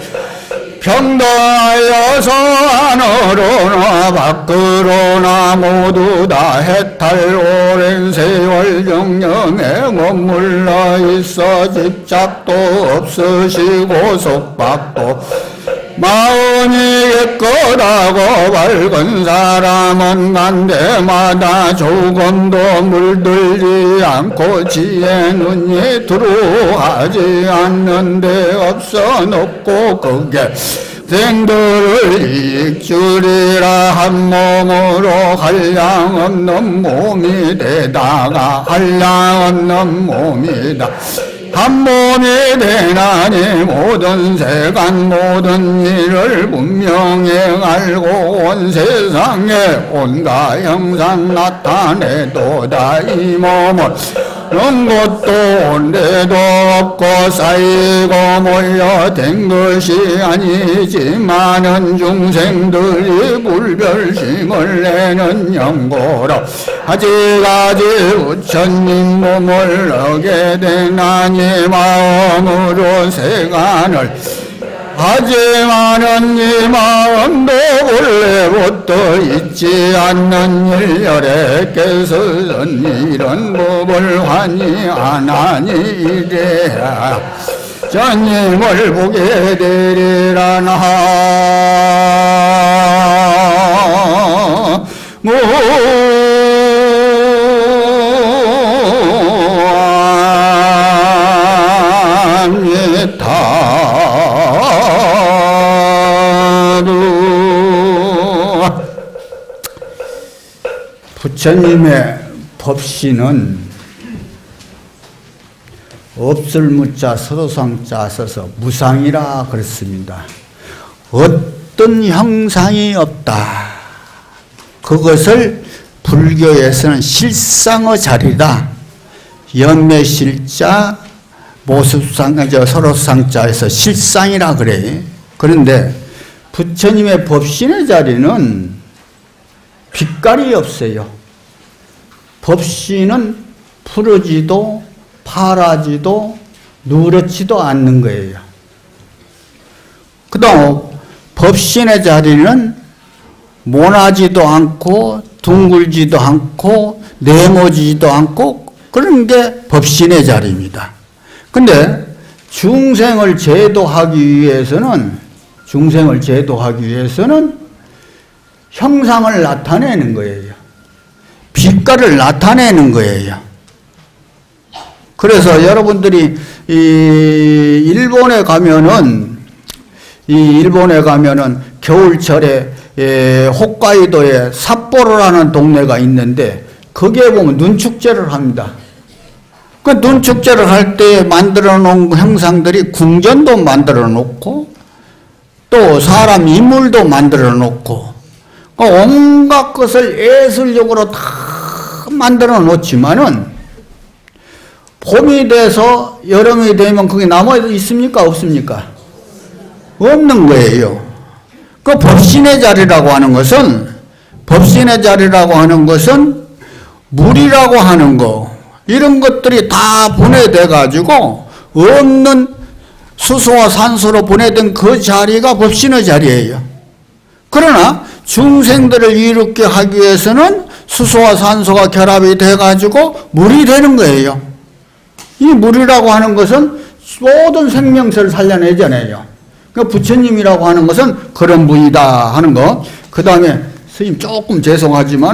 평등하여서 안으로나 밖으로나 모두 다 해탈 오랜 세월 정령에 머물러 있어 집착도 없으시고 속박도 마음이 깨끗하고 밝은 사람은 간데마다 조금도 물들지 않고 지혜 눈이 두루하지 않는 데 없어 높고 그게 생들을 이익주리라 한 몸으로 한량 없는 몸이 되다가 한량 없는 몸이다 한 몸이 되나니 모든 세간 모든 일을 분명히 알고 온 세상에 온갖 형상 나타내도다 이 몸은 온 곳도 온 데도 없고 쌓이고 모여된 것이 아니지만은 중생들이 불별심을 내는 영고로 아직까지 부처님 몸을 얻게 되나니 마음으로 세간을 하지만은 이 마음도 원래부터 있지 않는 일열에 깨서는 이런 법을 환히 안 하니 이래야 전님을 보게 되리라 나무 부처님의 법시는 없을 무자 서도상자 써서 무상이라 그랬습니다. 어떤 형상이 없다. 그것을 불교에서는 실상의 자리다. 연매실자 모습상, 저 서로상자에서 실상이라 그래. 그런데 부처님의 법신의 자리는 빛깔이 없어요. 법신은 푸르지도 파라지도 누렇지도 않는 거예요. 그 다음 법신의 자리는 모나지도 않고 둥글지도 않고 네모지도 않고 그런 게 법신의 자리입니다. 근데 중생을 제도하기 위해서는 중생을 제도하기 위해서는 형상을 나타내는 거예요. 빛깔을 나타내는 거예요. 그래서 여러분들이 이 일본에 가면은 이 일본에 가면은 겨울철에 에 홋카이도에 삿포로라는 동네가 있는데 거기에 보면 눈축제를 합니다. 그 눈축제를 할 때 만들어 놓은 형상들이 궁전도 만들어 놓고 또 사람 인물도 만들어 놓고 온갖 것을 예술적으로 다 만들어 놓지만은 봄이 돼서 여름이 되면 그게 남아 있습니까? 없습니까? 없는 거예요. 그 법신의 자리라고 하는 것은 법신의 자리라고 하는 것은 물이라고 하는 거 이런 것들이 다 분해돼 가지고 없는 수소와 산소로 분해된 그 자리가 법신의 자리예요. 그러나 중생들을 이롭게 하기 위해서는 수소와 산소가 결합이 돼 가지고 물이 되는 거예요. 이 물이라고 하는 것은 모든 생명체를 살려내잖아요. 그 부처님이라고 하는 것은 그런 분이다 하는 거. 그 다음에 스님 조금 죄송하지만은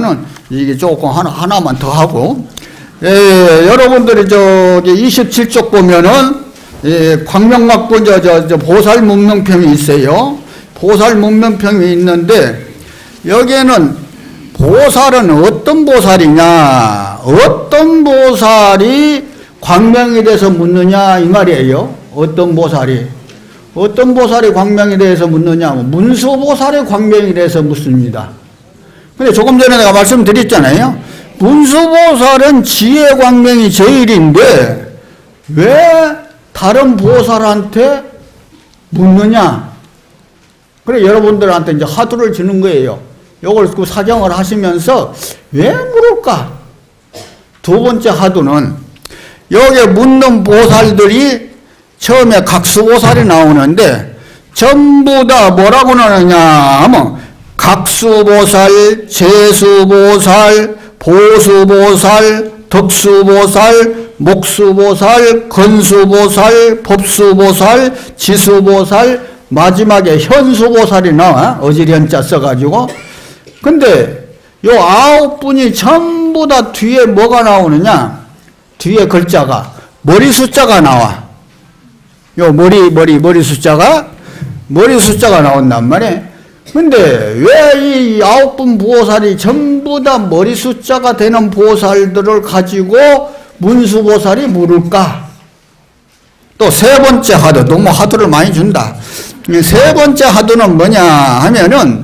이게 조금 하나, 하나만 더 하고, 예, 여러분들이 저기 이십칠 쪽 보면은, 예, 광명학군 저, 저, 저 보살 문명평이 있어요. 보살 문명평이 있는데, 여기에는 보살은 어떤 보살이냐, 어떤 보살이 광명에 대해서 묻느냐, 이 말이에요. 어떤 보살이. 어떤 보살이 광명에 대해서 묻느냐, 문수보살이 광명에 대해서 묻습니다. 근데 조금 전에 내가 말씀드렸잖아요. 문수보살은 지혜 광명이 제일인데, 왜 다른 보살한테 묻느냐? 그래, 여러분들한테 이제 화두를 주는 거예요. 요걸 그 사경을 하시면서 왜 물을까? 두 번째 화두는 여기에 묻는 보살들이 처음에 각수보살이 나오는데 전부 다 뭐라고 나오느냐 하면 각수보살, 재수보살, 보수보살, 덕수보살, 목수보살, 건수보살, 법수보살, 지수보살, 마지막에 현수보살이 나와. 어지련자 써가지고. 근데 요 아홉 분이 전부 다 뒤에 뭐가 나오느냐? 뒤에 글자가 머리 숫자가 나와. 요 머리 머리 머리 숫자가 머리 숫자가 나온단 말이에요. 근데 왜 이 아홉 분 보살이 전부 다 머리 숫자가 되는 보살들을 가지고 문수보살이 물을까? 또 세 번째 화두, 너무 화두를 많이 준다. 세 번째 화두는 뭐냐 하면은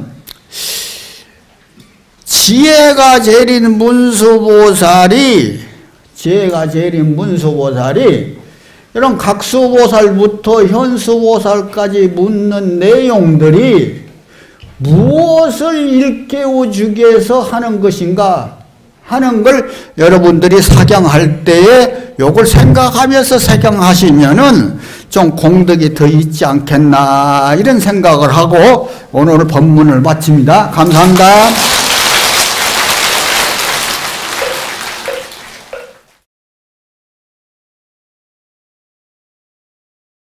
지혜가 제일인 문수보살이 지혜가 제일인 문수보살이 이런 각수보살부터 현수보살까지 묻는 내용들이 무엇을 일깨워 주기 위해서 하는 것인가 하는 걸 여러분들이 사경할 때에 요걸 생각하면서 사경하시면은 좀 공덕이 더 있지 않겠나 이런 생각을 하고 오늘 법문을 마칩니다. 감사합니다.